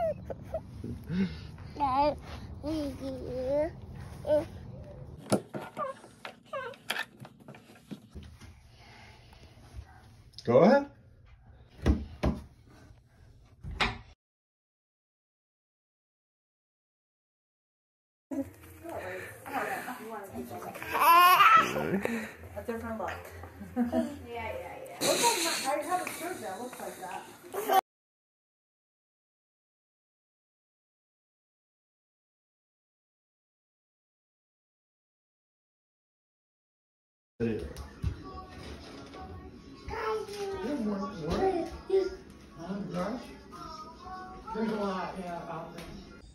Go ahead. A different look. Yeah. Look how I have a shirt that looks like that. There's a lot, yeah, out there.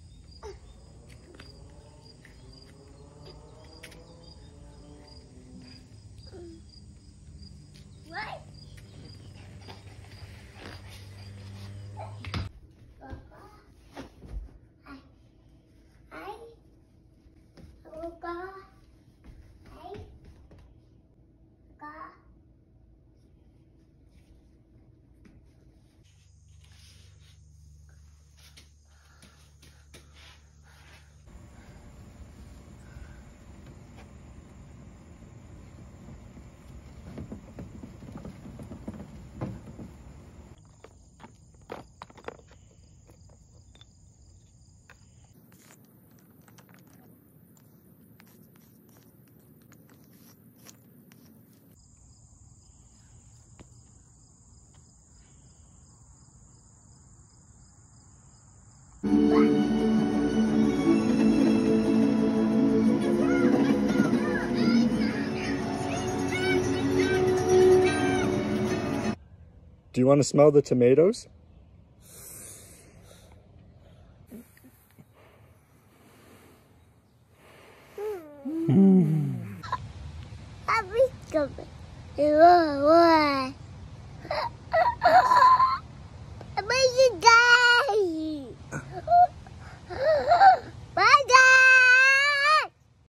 Do you want to smell the tomatoes? Why?